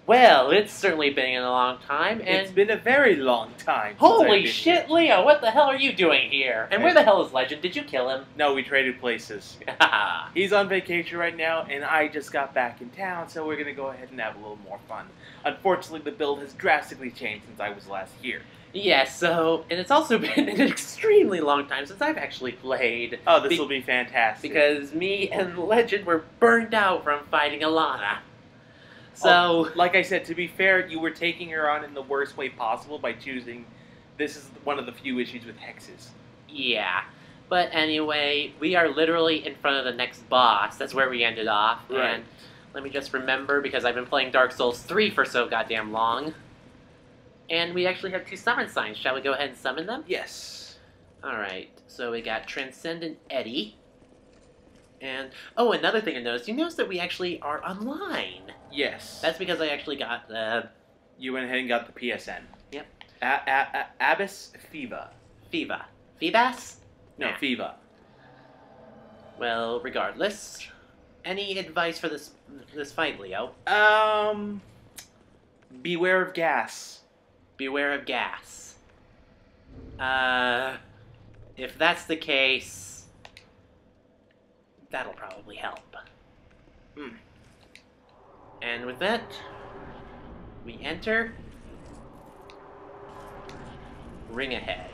Well, it's certainly been a long time, and... It's been a very long time. Holy shit, Leo, what the hell are you doing here? And where the hell is Legend? Did you kill him? No, we traded places. He's on vacation right now, and I just got back in town, so we're going to go ahead and have a little more fun. Unfortunately, the build has drastically changed since I was last here. Yes, so, and it's also been an extremely long time since I've actually played. Oh, this will be fantastic. Because me and Legend were burned out from fighting Alana. So, like I said, to be fair, you were taking her on in the worst way possible by choosing... This is one of the few issues with hexes. Yeah. But anyway, we are literally in front of the next boss. That's where we ended off. Right. And let me just remember, because I've been playing Dark Souls 3 for so goddamn long. And we actually have 2 summon signs. Shall we go ahead and summon them? Yes. Alright, so we got Transcendent Eddie. And, oh, another thing I noticed. You noticed that we actually are online. Yes. That's because I actually got the... You went ahead and got the PSN. Yep. Abyss Fiva. Fiva. Fibas? No, Nah. Fiva. Well, regardless. Any advice for this fight, Leo? Beware of gas. Beware of gas. If that's the case, that'll probably help. And with that, we enter Ring Ahead.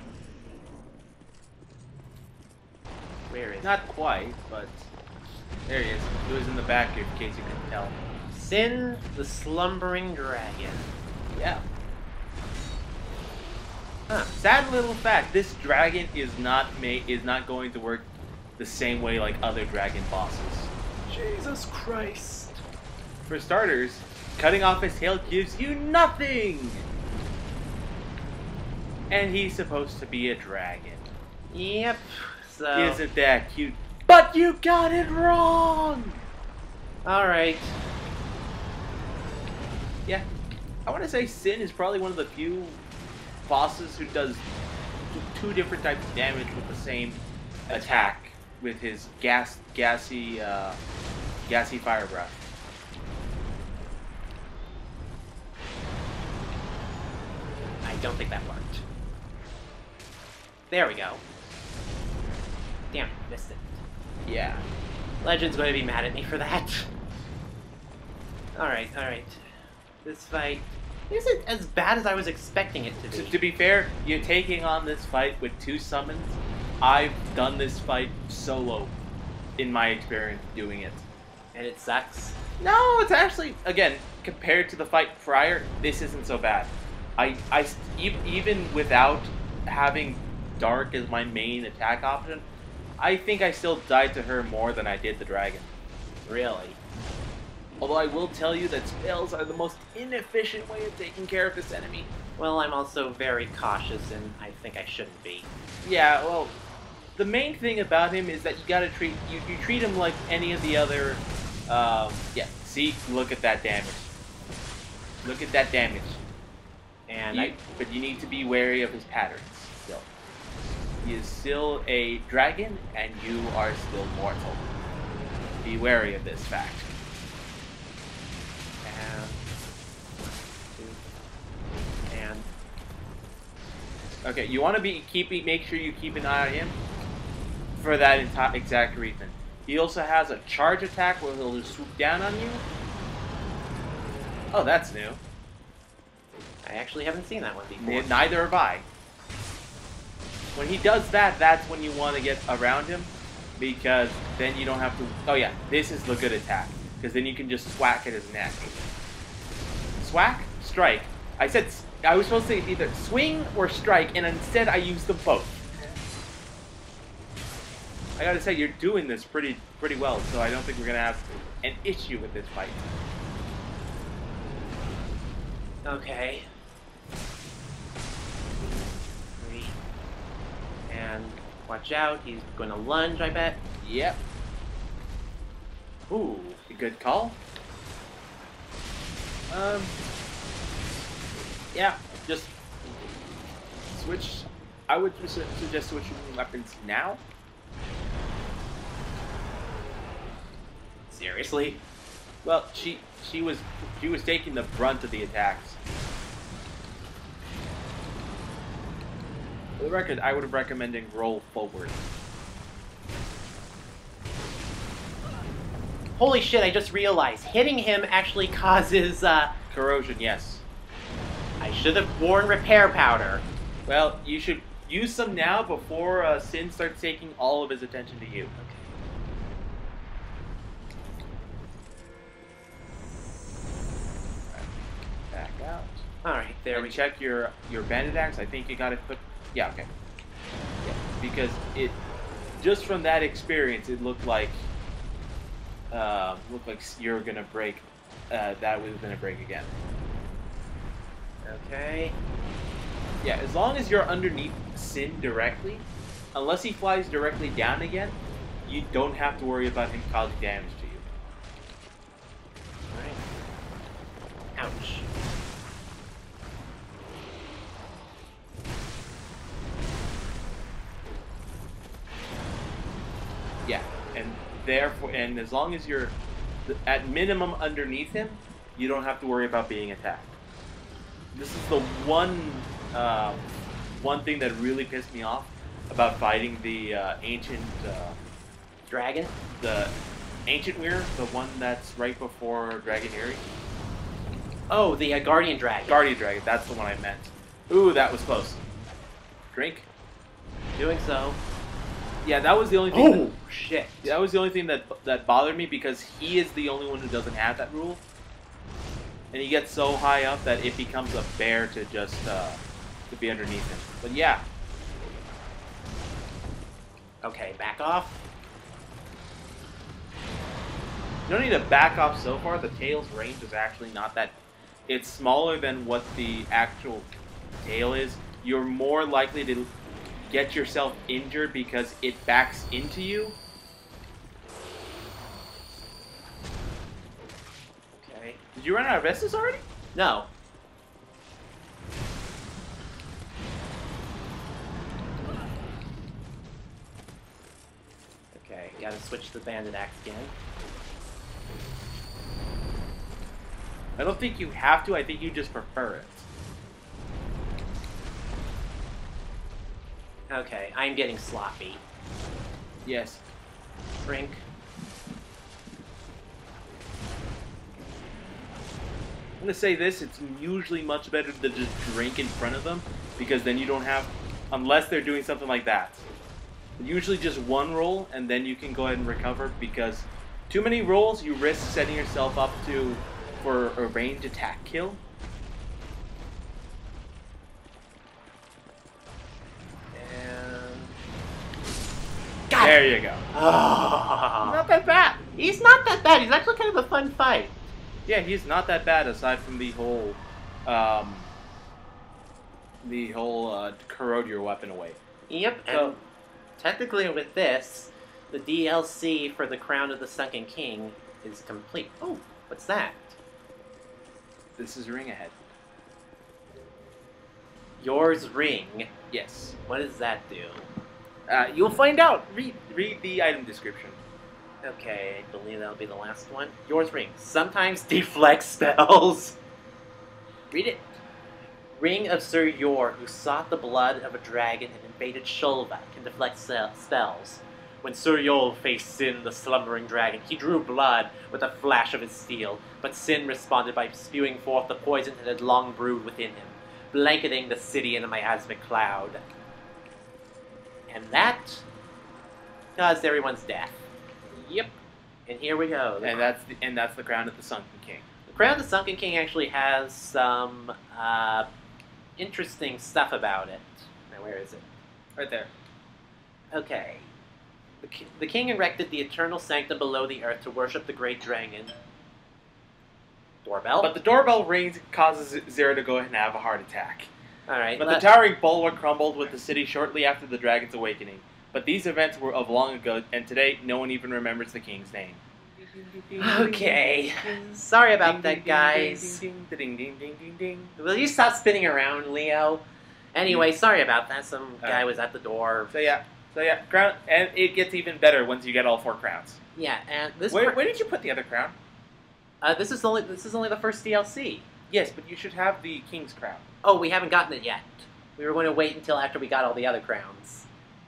Where is Not quite, but there he is. He was in the back here, in case you couldn't tell. Sin the Slumbering Dragon. Yeah. Huh. Sad little fact: this dragon is not going to work the same way like other dragon bosses. Jesus Christ! For starters, cutting off his tail gives you nothing, and he's supposed to be a dragon. Yep. So. Isn't that cute? But you got it wrong. All right. Yeah, I want to say Sin is probably one of the few bosses who does 2 different types of damage with the same attack with his gassy fire breath. I don't think that worked. There we go. Damn, missed it. Yeah. Legend's going to be mad at me for that. Alright, alright. This fight isn't as bad as I was expecting it to be. To be fair, you're taking on this fight with 2 summons. I've done this fight solo in my experience doing it. And it sucks? No, it's actually, again, compared to the fight prior, this isn't so bad. Even without having Dark as my main attack option, I think I still died to her more than I did the dragon. Really? Although I will tell you that spells are the most inefficient way of taking care of this enemy. Well, I'm also very cautious, and I think I shouldn't be. Yeah, well, the main thing about him is that you gotta treat you treat him like any of the other. Yeah. See, look at that damage. Look at that damage. And but you need to be wary of his patterns. Still, he is still a dragon, and you are still mortal. Be wary of this fact. And okay, you want to make sure you keep an eye on him for that exact reason. He also has a charge attack where he'll just swoop down on you. Oh, that's new. I actually haven't seen that one before. Neither have I. When he does that, that's when you want to get around him, because then you don't have to... Oh yeah, this is the good attack, because then you can just swack at his neck. Swack? Strike. I was supposed to say either swing or strike, and instead I used them both. I gotta say, you're doing this pretty well, so I don't think we're gonna have an issue with this fight. Okay. And watch out, he's gonna lunge, I bet. Yep. Ooh, a good call. Yeah, just switch. I would suggest switching weapons now. Seriously? Well, she was taking the brunt of the attacks. For the record, I would have recommended roll forward. Holy shit, I just realized. Hitting him actually causes, Corrosion, yes. I should have worn repair powder. Well, you should use some now before Sin starts taking all of his attention to you. Back out. Alright, there And we go. check your bandit axe. I think you got it put... Yeah, okay. Yeah, because it... Just from that experience, it looked like you're gonna break. That was gonna break again. Okay. Yeah, as long as you're underneath Sin directly, unless he flies directly down again, you don't have to worry about him causing damage to you. Alright. Ouch. Yeah, and therefore, and as long as you're at minimum underneath him, you don't have to worry about being attacked. This is the one thing that really pissed me off about fighting the ancient Dragon? the ancient weir, the one that's right before Dragon Eerie. Oh, the Guardian Dragon. Guardian Dragon, that's the one I meant. Ooh, that was close. Drink. Doing so. Yeah, that was the only thing. Oh, shit. That was the only thing that bothered me because he is the only one who doesn't have that rule, and he gets so high up that it becomes a bear to just to be underneath him. But yeah. Okay, back off. You don't need to back off so far. The tail's range is actually not that... It's smaller than what the actual tail is. You're more likely to get yourself injured because it backs into you. Okay. Did you run out of Vestas already? No. Okay, gotta switch to the bandit axe again. I don't think you have to. I think you just prefer it. Okay, I'm getting sloppy. Yes. Drink. I'm gonna say this, it's usually much better to just drink in front of them, because then you don't have, unless they're doing something like that. Usually just one roll, and then you can go ahead and recover, because too many rolls, you risk setting yourself up for a range attack kill. There you go. Oh. Not that bad. He's not that bad. He's actually kind of a fun fight. Yeah, he's not that bad aside from the whole corrode your weapon away. Yep, and technically with this, the DLC for the Crown of the Sunken King is complete. Oh, what's that? This is ring ahead. Yours ring. Yes. What does that do? You'll find out. Read the item description. Okay, I believe that'll be the last one. Yours ring. Sometimes deflect spells. Read it. Ring of Zer0, who sought the blood of a dragon and invaded Shulva, can deflect spells. When Zer0 faced Sin, the slumbering dragon, he drew blood with a flash of his steel, but Sin responded by spewing forth the poison that had long brewed within him, blanketing the city in a miasmic cloud. And that caused everyone's death. Yep. And here we go. And that's the Crown of the Sunken King. The Crown of the Sunken King actually has some interesting stuff about it. Now, where is it? Right there. Okay. The king erected the eternal sanctum below the earth to worship the great dragon. Doorbell? But the doorbell rings causes Zero to go ahead and have a heart attack. Alright. But the towering bulwark crumbled with the city shortly after the dragon's awakening. But these events were of long ago, and today no one even remembers the king's name. Okay. Sorry about that, guys. Will you stop spinning around, Leo? Anyway, sorry about that. Some guy was at the door. So yeah, crown, and it gets even better once you get all 4 crowns. Yeah, and this... Where did you put the other crown? This is only the first DLC. Yes, but you should have the King's Crown. Oh, we haven't gotten it yet. We were going to wait until after we got all the other crowns.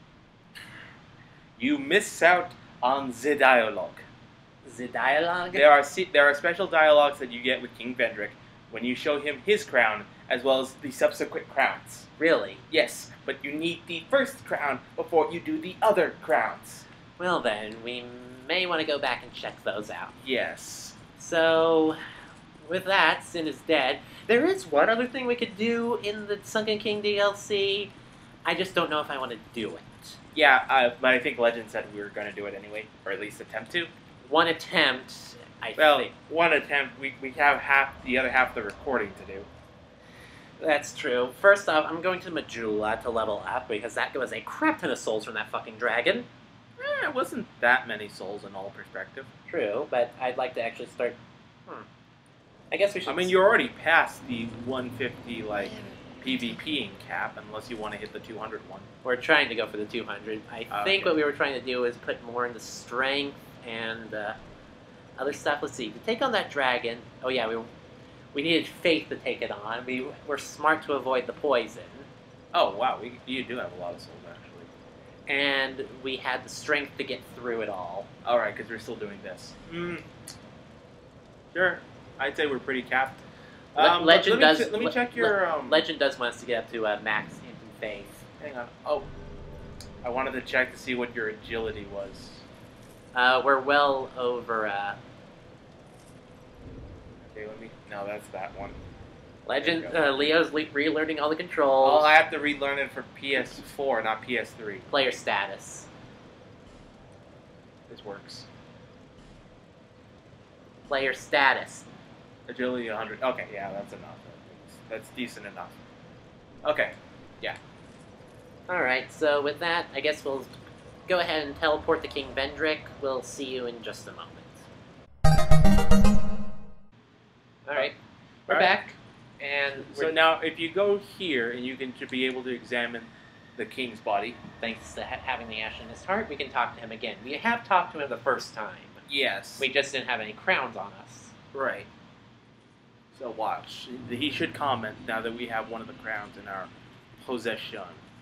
You miss out on the dialogue. The dialogue? There are special dialogues that you get with King Vendrick when you show him his crown, as well as the subsequent crowns. Really? Yes, but you need the first crown before you do the other crowns. Well then, we may want to go back and check those out. Yes. So, with that, Sin is dead. There is one other thing we could do in the Sunken King DLC. I just don't know if I want to do it. Yeah, but I think Legend said we were going to do it anyway, or at least attempt to. One attempt, I Well, think. one attempt. We have the other half of the recording to do. That's true. First off, I'm going to Majula to level up, because that was a crap ton of souls from that fucking dragon. It wasn't that many souls in all perspective. True, but I'd like to actually start... I guess we should... I mean, you're already past the 150, like, PvPing cap, unless you want to hit the 200 one. We're trying to go for the 200. I think what we were trying to do is put more into strength and other stuff. Let's see. To take on that dragon... Oh, yeah, we needed faith to take it on. We were smart to avoid the poison. Oh, wow. You do have a lot of souls, actually. And we had the strength to get through it all. Alright, because we're still doing this. Sure. I'd say we're pretty capped. Legend does... Let me check your... Legend does want us to get up to max in faith. Hang on. Oh. I wanted to check to see what your agility was. We're well over... Okay, let me... No, that's that one. Legend... Leo's relearning all the controls. Oh, I have to relearn it for PS4, not PS3. Player status. This works. Player status. Agility 100. Okay, yeah, that's enough. That's decent enough. Okay, yeah. Alright, so with that, I guess we'll go ahead and teleport to King Vendrick. We'll see you in just a moment. Alright, we're back. And so now, if you go here, and you should be able to examine the king's body. Thanks to having the ash in his heart, we can talk to him again. We have talked to him the first time. Yes. We just didn't have any crowns on us. Right. So watch. He should comment now that we have one of the crowns in our possession.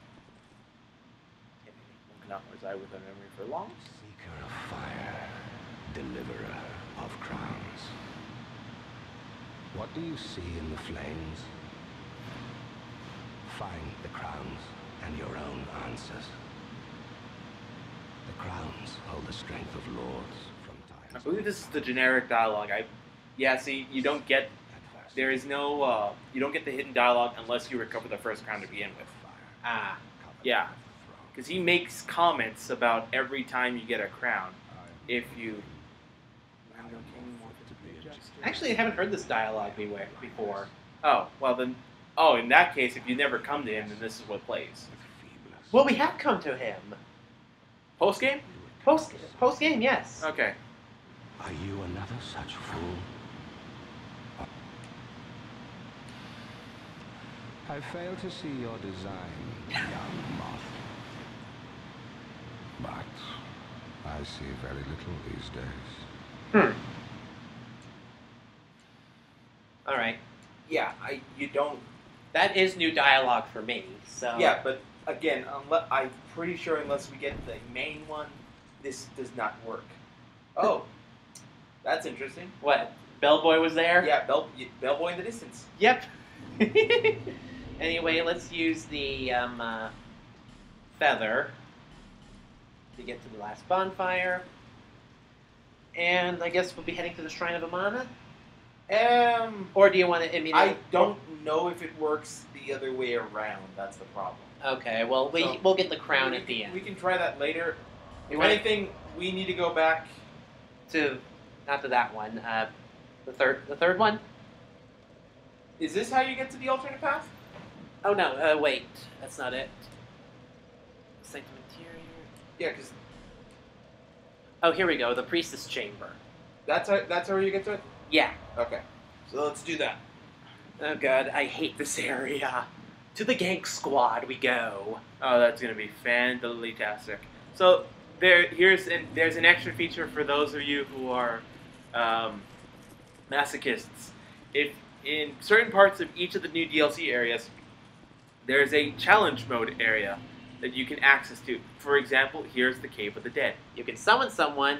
Not was I with a memory for long? Seeker of fire, deliverer of crowns. What do you see in the flames? Find the crowns and your own answers. The crowns hold the strength of lords from time. I believe this is the generic dialogue. Yeah, see, you don't get... There is no... you don't get the hidden dialogue unless you recover the first crown to begin with. Ah. Yeah. Because he makes comments about every time you get a crown. If you... Actually, I haven't heard this dialogue before. Oh, well then... Oh, in that case, if you never come to him, then this is what plays. Well, we have come to him. Post-game? Post-game, yes. Okay. Are you another such fool? I fail to see your design, young moth. But I see very little these days. Alright. Yeah, you don't... That is new dialogue for me, so... Yeah, but again, I'm pretty sure unless we get the main one, this does not work. Oh, that's interesting. What? Bellboy was there? Yeah, Bellboy in the distance. Yep. Anyway, let's use the feather to get to the last bonfire. And I guess we'll be heading to the Shrine of Amana? Or do you want to... I don't know if it works the other way around. That's the problem. Okay, well, we'll get the crown at the end. We can try that later. If anything, we need to go back to... Not to that one. The third one? Is this how you get to the alternate path? Oh, no. Wait. That's not it. Sanctum Interior. Yeah, because... Oh, here we go. The Priestess Chamber. That's how you get to it? Yeah. Okay. So let's do that. Oh, God. I hate this area. To the Gank Squad we go. Oh, that's going to be fantastic. So there's an extra feature for those of you who are masochists. If in certain parts of each of the new DLC areas, there's a challenge mode area that you can access to. For example, here's the Cave of the Dead. You can summon someone.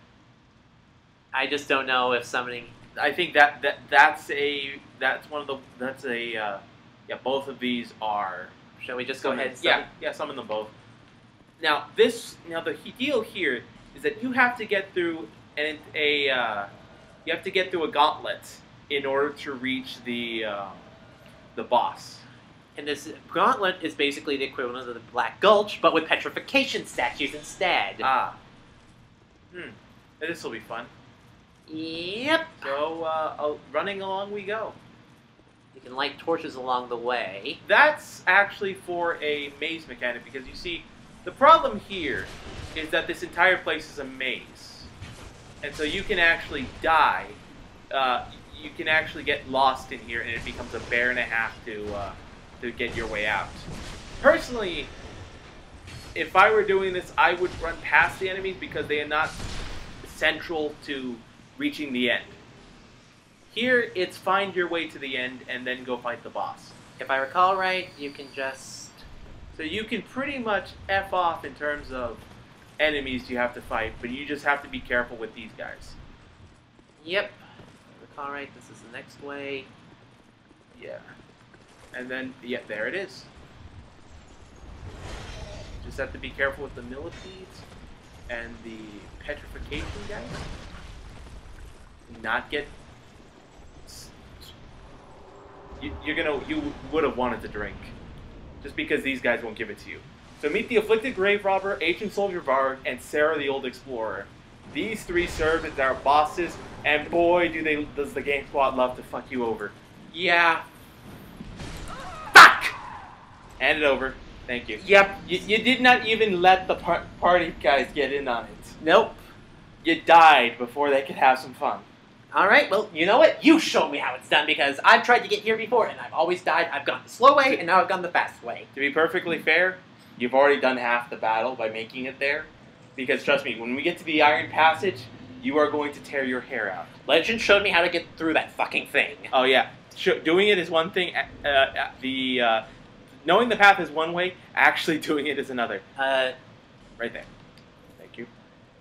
I just don't know if summoning. I think that's one of the yeah, both of these are. Shall we just go ahead and summon? Yeah, summon them both. Now the deal here is that you have to get through a gauntlet in order to reach the boss. And this gauntlet is basically the equivalent of the Black Gulch, but with petrification statues instead. This will be fun. Yep. So, running along we go. You can light torches along the way. That's actually for a maze mechanic, because you see, the problem here is that this entire place is a maze. And so you can actually die. You can actually get lost in here, and it becomes a bear and a half to get your way out. Personally, if I were doing this, I would run past the enemies because they are not central to reaching the end. Here, it's find your way to the end and then go fight the boss. If I recall right, you can just... So you can pretty much F off in terms of enemies you have to fight, but you just have to be careful with these guys. Yep. If I recall right, this is the next way. Yeah. And then, yeah, there it is. Just have to be careful with the millipedes and the petrification guys. Not get... You would have wanted to drink. Just because these guys won't give it to you. So meet the Afflicted Grave Robber, Ancient Soldier Varg, and Sarah the Old Explorer. These three serve as our bosses, and boy does the Gank Squad love to fuck you over. Yeah. Fuck! Hand it over. Thank you. Yep. You did not even let the party guys get in on it. Nope. You died before they could have some fun. Alright, well, you know what? You show me how it's done, because I've tried to get here before, and I've always died. I've gone the slow way, and now I've gone the fast way. To be perfectly fair, you've already done half the battle by making it there. Because trust me, when we get to the Iron Passage, you are going to tear your hair out. Legend showed me how to get through that fucking thing. Oh yeah, doing it is one thing. Knowing the path is one way. Actually doing it is another. Right there. Thank you.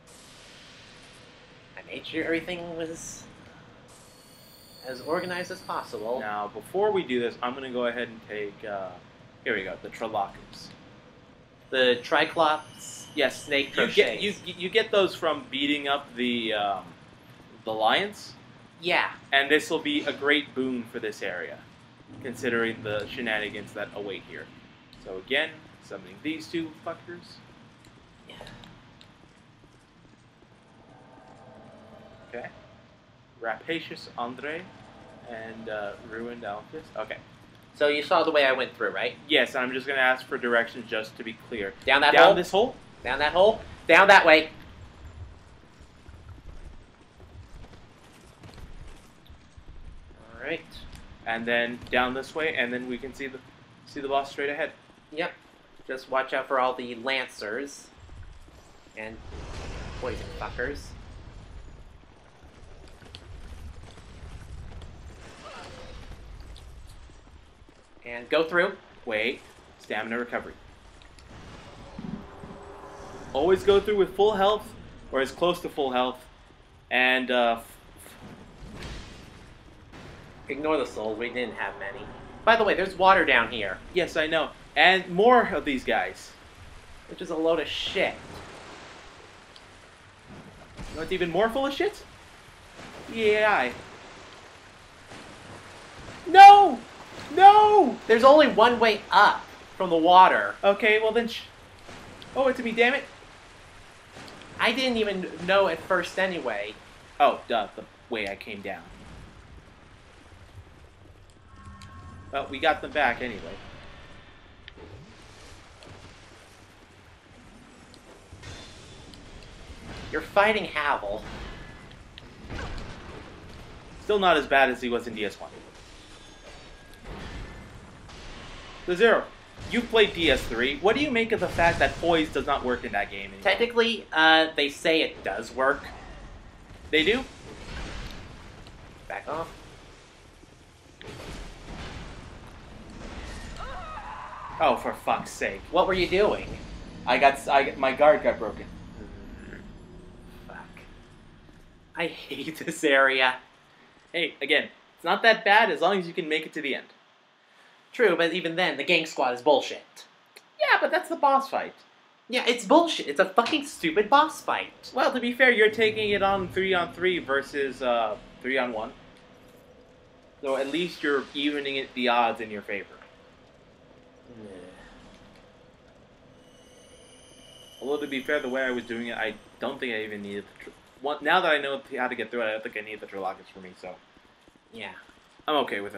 I made sure everything was as organized as possible. Now, before we do this, I'm going to go ahead and take. Here we go. The Trollocs. The Triclops. Yes, snake crochets. You get those from beating up the lions. Yeah. And this will be a great boon for this area, considering the shenanigans that await here. So again, summoning these two fuckers. Yeah. Okay. Rapacious Andre and Ruined Alphys. Okay. So you saw the way I went through, right? Yes, I'm just going to ask for directions just to be clear. Down that hole? Down this hole? Down that hole? Down that way. Alright. And then down this way, and then we can see the boss straight ahead. Yep. Just watch out for all the lancers and poison fuckers. And go through. Wait. Stamina recovery. Always go through with full health, or as close to full health, and ignore the souls, we didn't have many. By the way, there's water down here. Yes, I know. And more of these guys. Which is a load of shit. You know what's even more full of shit? Yeah. No! No! There's only one way up from the water. Okay, well then oh, it to me, damn it. I didn't even know at first anyway. Oh, duh, the way I came down. Well, we got them back anyway. You're fighting Havel. Still not as bad as he was in DS1. The Zero, you've played DS3. What do you make of the fact that poise does not work in that game anymore? Technically, they say it does work. They do? Back off. Oh, for fuck's sake! What were you doing? My guard got broken. Fuck. I hate this area. Hey, again, it's not that bad as long as you can make it to the end. True, but even then, the Gank Squad is bullshit. Yeah, but that's the boss fight. Yeah, it's bullshit. It's a fucking stupid boss fight. Well, to be fair, you're taking it on 3-on-3 versus 3-on-1. So at least you're evening it the odds in your favor. Although to be fair, the way I was doing it, I don't think I even needed the now that I know how to get through it, I don't think I need the Trilogis for me, so... Yeah. I'm okay with it.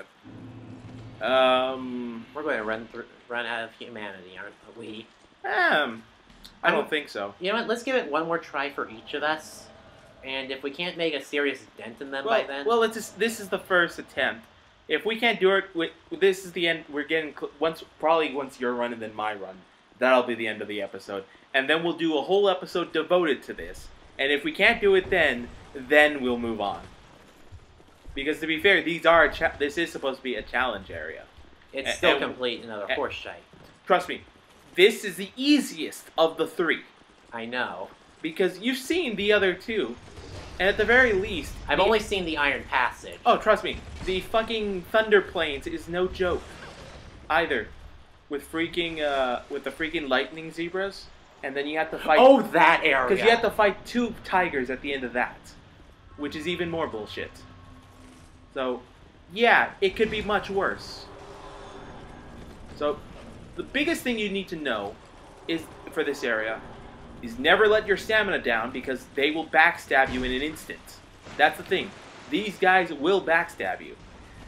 We're going to run out of humanity, aren't we? I don't think so. You know what? Let's give it one more try for each of us. And if we can't make a serious dent in them by then... Well, this is the first attempt. If we can't do it, this is the end. We're getting... Probably once your run and then my run. That'll be the end of the episode. And then we'll do a whole episode devoted to this. And if we can't do it then we'll move on. Because to be fair, this is supposed to be a challenge area. It's still complete another horse shite. Trust me, this is the easiest of the 3. I know. Because you've seen the other 2. And at the very least... I've only seen the Iron Passage. Oh, trust me. The fucking Thunder Plains is no joke. Either. With the freaking lightning zebras. And then you have to fight... Oh, that area! Because you have to fight 2 tigers at the end of that. Which is even more bullshit. So, yeah, it could be much worse. So, the biggest thing you need to know is, for this area, is never let your stamina down because they will backstab you in an instant. That's the thing. These guys will backstab you.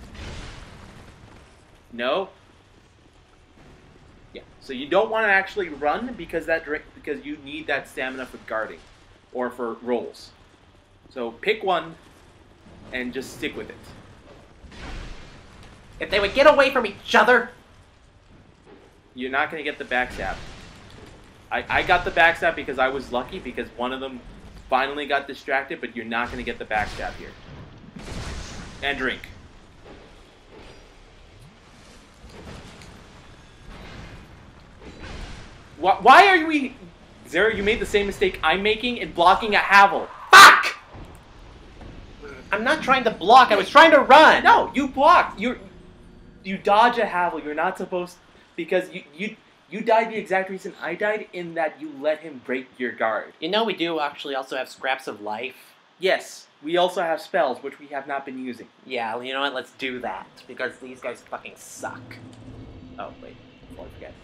No? Yeah. So you don't want to actually run because you need that stamina for guarding or for rolls. So pick one and just stick with it. If they would get away from each other... You're not going to get the backstab. I got the backstab because I was lucky because one of them finally got distracted, but you're not going to get the backstab here. And drink. Why are we... Zer0, you made the same mistake I'm making in blocking a Havel. Fuck! I'm not trying to block, I was trying to run! No, you blocked. You dodge a Havel. You're not supposed... Because you died the exact reason I died, in that you let him break your guard. You know we do actually also have scraps of life. Yes, we also have spells, which we have not been using. Yeah, well, you know what? Let's do that. Because these guys fucking suck. Oh, wait. Before I forget.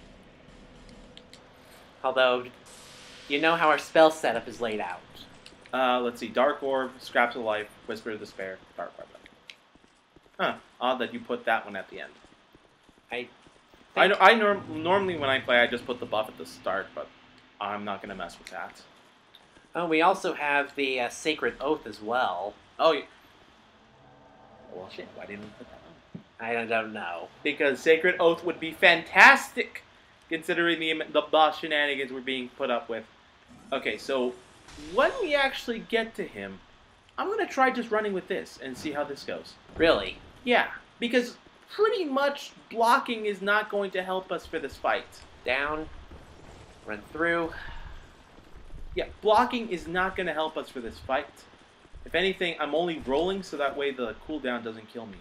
Although, you know how our spell setup is laid out. Let's see. Dark Orb, Scraps of Life, Whisper of Despair, Dark Orb. Huh. Odd that you put that one at the end. Normally when I play, I just put the buff at the start, but I'm not going to mess with that. Oh, we also have the Sacred Oath as well. Oh, yeah. Well, shit. Why didn't we put that on? I don't know. Because Sacred Oath would be fantastic, considering the boss shenanigans we're being put up with. Okay, so when we actually get to him, I'm going to try just running with this and see how this goes. Really? Yeah, because pretty much blocking is not going to help us for this fight. Down, run through. Yeah, blocking is not going to help us for this fight. If anything, I'm only rolling so that way the cooldown doesn't kill me.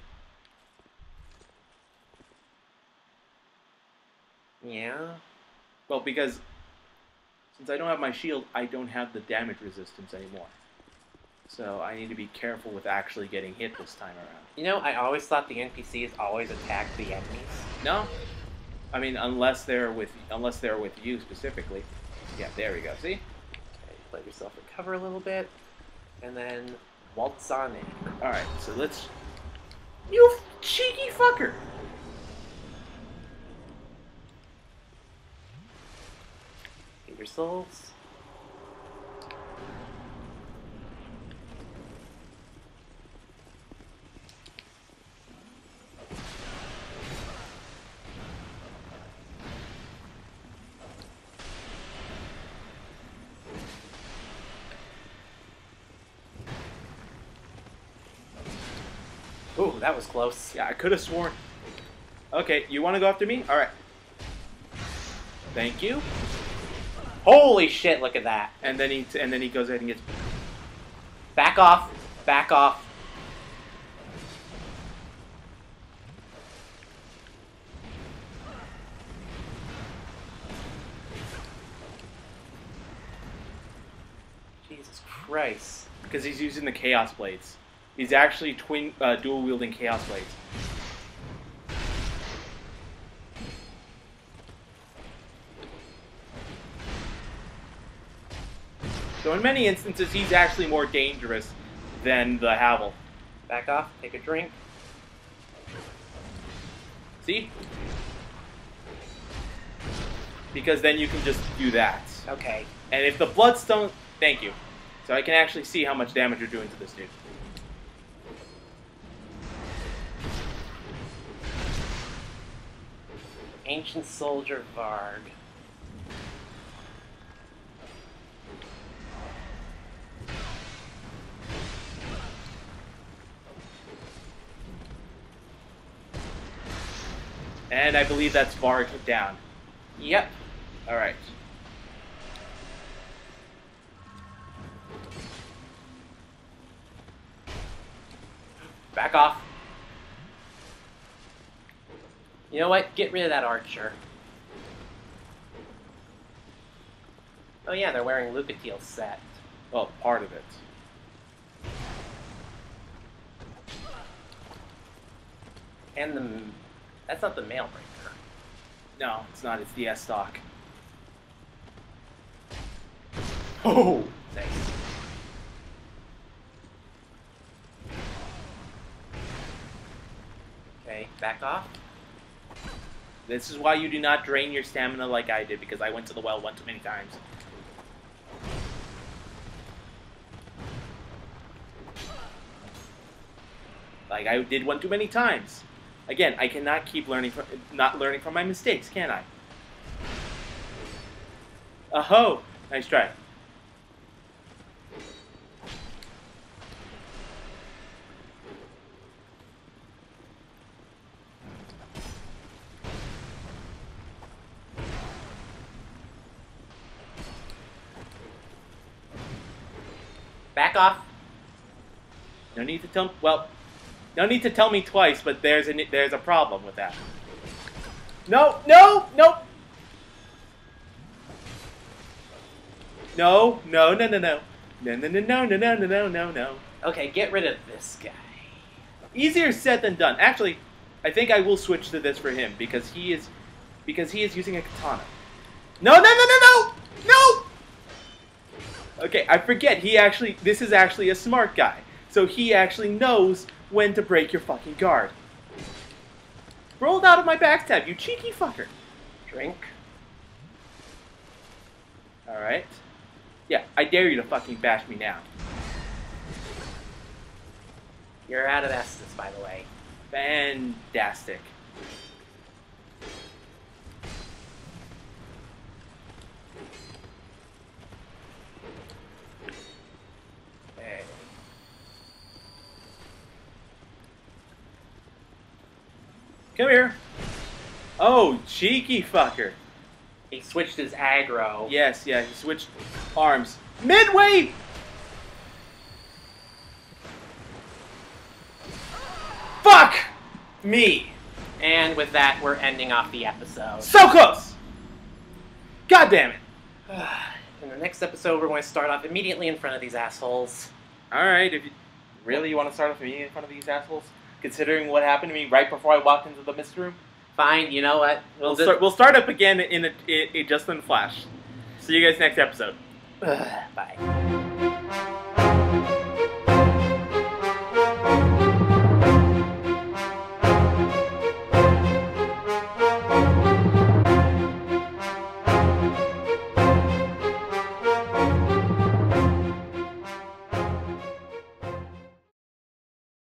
Yeah? Well, because since I don't have my shield, I don't have the damage resistance anymore. So I need to be careful with actually getting hit this time around. You know, I always thought the NPCs always attacked the enemies. No. I mean, unless they're with you specifically. Yeah, there we go. See? Okay, let yourself recover a little bit, and then waltz on in. Alright, so let's... You cheeky fucker! Get your souls. Ooh, that was close. Yeah, I could have sworn. Okay, you want to go after me? All right. Thank you. Holy shit! Look at that. And then he goes ahead and gets. Back off. Back off. Jesus Christ. Because he's using the Chaos Blades. He's actually dual wielding Chaos Blades. So in many instances, he's actually more dangerous than the Havel. Back off. Take a drink. See? Because then you can just do that. Okay. And if the Bloodstone... Thank you. So I can actually see how much damage you're doing to this dude. Ancient Soldier Varg. And I believe that's Varg down. Yep. Alright. Back off. You know what? Get rid of that archer. Oh yeah, they're wearing Lucatiel's set. Well, part of it. And the... That's not the Mailbreaker. No, it's not. It's the S-Stock. Oh! Nice. Okay, back off. This is why you do not drain your stamina like I did, because I went to the well one too many times. Like I did one too many times. Again, I cannot keep not learning from my mistakes, can I? Oh, nice try. Back off. No need to tell. Well, no need to tell me twice, but there's a problem with that. No, no, no. No, no, no, no, no. No, no, no, no, no, no, no, no, no, no. Okay, get rid of this guy. Easier said than done. Actually, I think I will switch to this for him because he is using a katana. No, no, no, no, no, no. Okay, I forget. This is actually a smart guy, so he actually knows when to break your fucking guard. Rolled out of my backstab, you cheeky fucker. Drink. All right. Yeah, I dare you to fucking bash me now. You're out of Estus, by the way. Fantastic. Okay. Come here. Oh, cheeky fucker. He switched his aggro. Yes, yeah, he switched arms. Midway! Fuck me! And with that, we're ending off the episode. So close! God damn it. In the next episode, we're going to start off immediately in front of these assholes. Alright, if you really want to start off me in front of these assholes? Considering what happened to me right before I walked into the mist room? Fine, you know what? We'll start up again in just in Flash. See you guys next episode. Bye.